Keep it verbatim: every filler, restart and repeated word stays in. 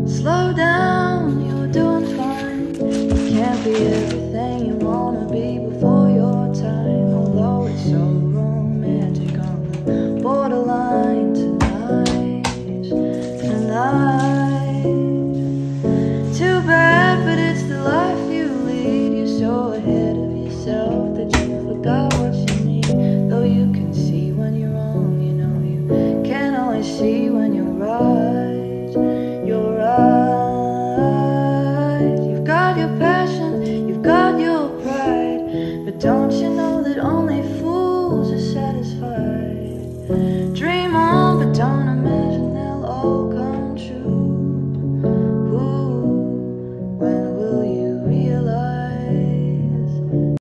Slow down, you're doing fine. You can't be everything you wanna be before your time. Although it's so romantic on the borderline tonight, tonight. Too bad, but it's the life you lead. You're so ahead of yourself that you forgot what you need. Though you can see when you're wrong, you know you can't always see